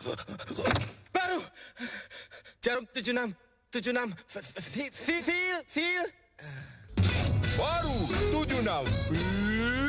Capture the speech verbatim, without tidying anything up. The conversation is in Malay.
Baru. Jarum tujuh enam. tujuh enam. Feel, feel, feel. Baru tujuh enam.